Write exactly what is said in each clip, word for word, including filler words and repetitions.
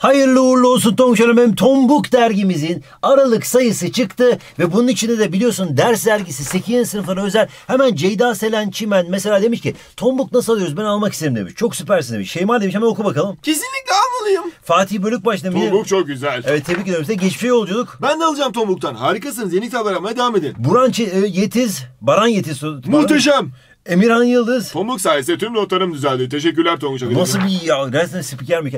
Hayırlı uğurlu olsun Tonguç Hanım. Hem Tombuk dergimizin Aralık sayısı çıktı ve bunun içinde de biliyorsun ders dergisi sekizinci sınıflara özel. Hemen Ceyda Selen Çimen mesela demiş ki Tombuk nasıl alıyoruz, ben almak isterim demiş. Çok süpersin demiş. Şeyma demiş, hemen oku bakalım. Kesinlikle almalıyım. Fatih Bölükbaş demiş. Tombuk çok güzel. Evet, tebrik ediyorum size. Geçmişe yolculuk. Ben de alacağım Tombuk'tan. Harikasınız. Yeni kitaplar yapmaya devam edin. Buran Ç- Yetiz. Baran Yetiz. Muhteşem. Emirhan Yıldız. Tombuk sayesinde tüm notlarım düzeldi. Teşekkürler Tonguç Akademi. Nasıl bir ya? Resmen spiker mi?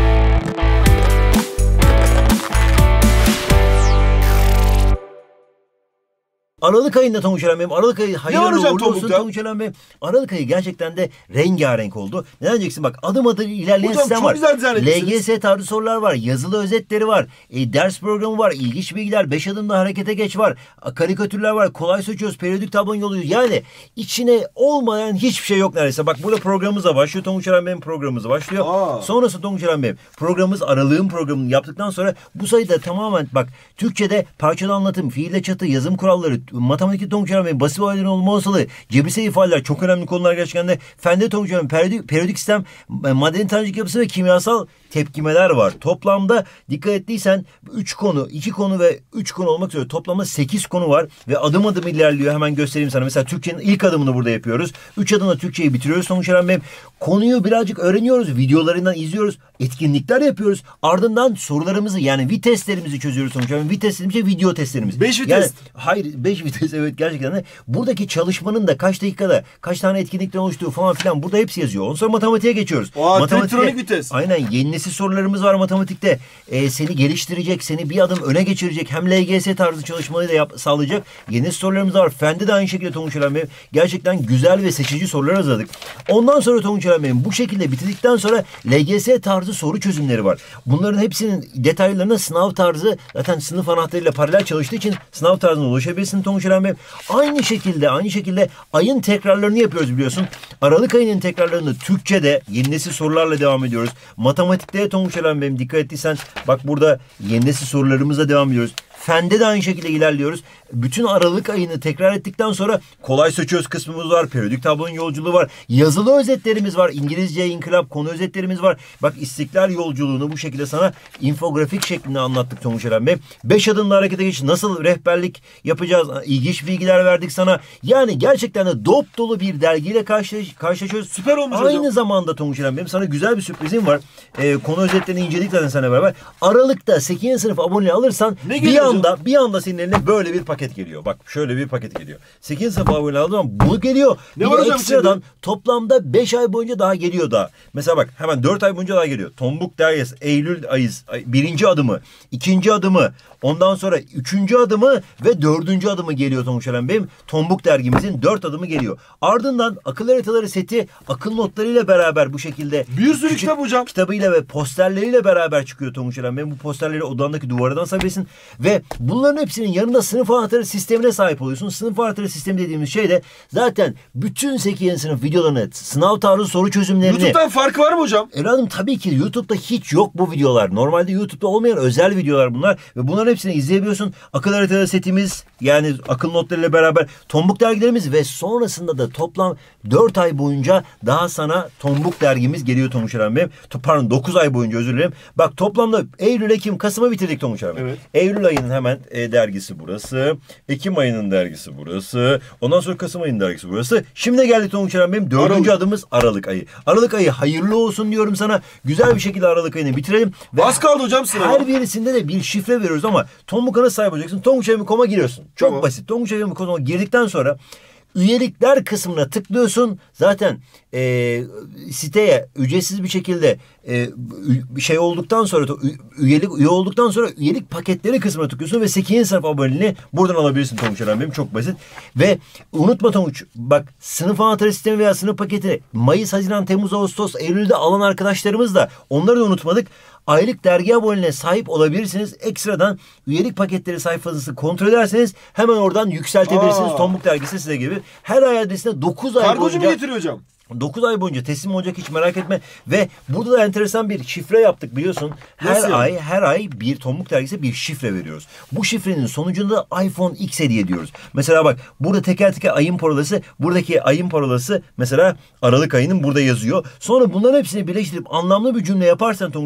Aralık ayında Tonguç Eren Bey'im. Aralık ayı hayırlı hocam uğurlu olsun Tombuk'ta? Tonguç Eren Bey'im. Aralık ayı gerçekten de rengarenk oldu. Neden diyeceksin? Bak adım adım ilerleyen Hocam, sistem çok var. güzel dizayn L etmişsiniz. G S tarzı sorular var. Yazılı özetleri var. E, ders programı var. İlginç bilgiler. Beş adımda harekete geç var. Karikatürler var. Kolay seçiyoruz. Periyodik tablon yolu. Yani içine olmayan hiçbir şey yok neredeyse. Bak burada programımız da başlıyor. Tonguç Eren Bey'in programımız başlıyor. Aa. Sonrası Tonguç Eren Bey'im. Programımız Aralığın programını yaptıktan sonra bu sayıda tamamen bak Türkçe'de parçalı anlatım, fiille çatı, yazım kuralları, matematik Tonguç Eren Bey'im, basit olayların olma olasılığı, cebirsel ifadeler çok önemli konular gerçekten de. Fende Tonguç Eren Bey'im, periyodik, periyodik sistem, maddenin tanecik yapısı ve kimyasal tepkimeler var. Toplamda dikkat ettiysen üç konu, iki konu ve üç konu olmak üzere toplamda sekiz konu var ve adım adım ilerliyor. Hemen göstereyim sana. Mesela Türkçenin ilk adımını burada yapıyoruz. üç adımla Türkçeyi bitiriyoruz Tonguç Eren Bey'im. Konuyu birazcık öğreniyoruz. Videolarından izliyoruz. Etkinlikler yapıyoruz. Ardından sorularımızı yani viteslerimizi çözüyoruz Tonguç Eren Bey'im. Vites dediğim şey video testlerimiz. Beş vites. Yani, hayır beş vites evet gerçekten de. Buradaki çalışmanın da kaç dakikada kaç tane etkinlikten oluştuğu falan filan burada hepsi yazıyor. Ondan sonra matematiğe geçiyoruz. Aa, Matematikte- elektronik vites. Aynen, yeni nesil sorularımız var matematikte. Ee, seni geliştirecek, seni bir adım öne geçirecek. Hem L G S tarzı çalışmayı da yap, sağlayacak. Yeni nesil sorularımız var. Fende de aynı şekilde Tonguç Eren Bey'im. Gerçekten güzel ve seçici sorular hazırladık. Ondan sonra Tonguç Eren Bey'im bu şekilde bitirdikten sonra L G S tarzı soru çözümleri var. Bunların hepsinin detaylarına sınav tarzı zaten sınıf anahtarıyla paralel çalıştığı için sınav tarzına ulaşabilirsin Tonguç Eren Bey'im. Aynı şekilde aynı şekilde ayın tekrarlarını yapıyoruz biliyorsun. Aralık ayının tekrarlarını Türkçe'de yeni nesil sorularla devam ediyoruz. Matematikte Tonguç Eren Bey'im dikkat ettiysen bak burada yeni nesil sorularımızla devam ediyoruz. Fende de aynı şekilde ilerliyoruz. Bütün Aralık ayını tekrar ettikten sonra kolay seçiyoruz kısmımız var. Periyodik tablonun yolculuğu var. Yazılı özetlerimiz var. İngilizce inkılap konu özetlerimiz var. Bak İstiklal yolculuğunu bu şekilde sana infografik şeklinde anlattık Tonguç Eren Bey. Beş adımla harekete geç. Nasıl rehberlik yapacağız? İlginç bilgiler verdik sana. Yani gerçekten de dop dolu bir dergiyle karşı, karşılaşıyoruz. Süper olmuş Aynı hocam. zamanda Tonguç Eren Bey'im sana güzel bir sürprizim var. Ee, konu özetlerini inceledik zaten seninle beraber. Aralıkta sekizinci sınıf abone alırsan Ne bir geliyor hocam? anda bir anda senin eline böyle bir paket geliyor. Bak şöyle bir paket geliyor. sekizinci sınıf abone aldığın zaman bu geliyor. Ne bir var hocam ekstradan içinde? toplamda beş ay boyunca daha geliyor daha. Mesela bak hemen dört ay boyunca daha geliyor. Tombuk dergisi Eylül ayı birinci adımı, ikinci adımı, ondan sonra üçüncü adımı ve dördüncü adımı geliyor Tonguç Eren Bey'im. Tombuk dergimizin dört adımı geliyor. Ardından akıl haritaları seti akıl notlarıyla beraber bu şekilde Bir sürü küçük kitap hocam. kitabıyla ve posterleriyle beraber çıkıyor Tonguç Eren Bey'im. Bu posterleri odandaki duvardan asabilirsin ve bunların hepsinin yanında sınıf anahtarı sistemine sahip oluyorsun. Sınıf anahtarı sistemi dediğimiz şey de zaten bütün sekizinci sınıf videolarını, sınav tarzı soru çözümlerini... YouTube'dan farkı var mı hocam? Evladım tabii ki YouTube'da hiç yok bu videolar. Normalde YouTube'da olmayan özel videolar bunlar ve bunların hepsini izleyebiliyorsun. Akıl haritaları setimiz yani akıl notlarıyla beraber Tombuk dergilerimiz ve sonrasında da toplam dört ay boyunca daha sana Tombuk dergimiz geliyor Tonguç Eren Bey'im. Pardon dokuz ay boyunca özür dilerim. Bak toplamda Eylül, Ekim, Kasım'ı bitirdik Tonguç Eren Bey'im. Evet. Eylül ayının hemen e, dergisi burası. Ekim ayının dergisi burası. Ondan sonra Kasım ayının dergisi burası. Şimdi geldik Tonguç Eren Bey'im. Dördüncü Aralık. adımız Aralık ayı. Aralık ayı hayırlı olsun diyorum sana. Güzel bir şekilde Aralık ayını bitirelim. Ve Az kaldı hocam sınava. her birisinde de bir şifre veriyoruz ama Tombuk'a sahip olacaksın. Tonguç Efendi nokta com'a giriyorsun. Çok Tamam. basit. Tonguç Efendi nokta com'a girdikten sonra üyelikler kısmına tıklıyorsun. Zaten e, siteye ücretsiz bir şekilde e, bir şey olduktan sonra üyelik üye olduktan sonra üyelik paketleri kısmına tıklıyorsun ve sekizinci sınıf aboneliğini buradan alabilirsin Tonguç Eren Bey'im. Çok basit. Ve unutma Tonguç bak sınıf anahtarı sistemi veya sınıf paketini Mayıs, Haziran, Temmuz, Ağustos, Eylül'de alan arkadaşlarımız da onları da unutmadık. Aylık dergi aboneliğine sahip olabilirsiniz. Ekstradan üyelik paketleri sayfasını kontrol ederseniz hemen oradan yükseltebilirsiniz. Aa. Tombuk dergisi size gibi. Her ay adresine dokuz ay Kargocu mu boyunca... getiriyor hocam? dokuz ay boyunca teslim olacak hiç merak etme. Ve burada da enteresan bir şifre yaptık biliyorsun. Her Nasıl yani? ay her ay bir Tombuk dergisi bir şifre veriyoruz. Bu şifrenin sonucunda iPhone X hediye ediyoruz. Mesela bak burada teker teker ayın parolası, buradaki ayın parolası mesela Aralık ayının burada yazıyor. Sonra bunların hepsini birleştirip anlamlı bir cümle yaparsan Tonguç'um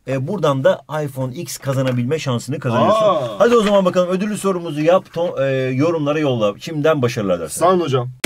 E, buradan da iPhone X kazanabilme şansını kazanıyorsun. Aa. Hadi o zaman bakalım ödüllü sorumuzu yap. Tom, e, yorumlara yolla. Şimdiden başarılar dersin. Sağ olun hocam.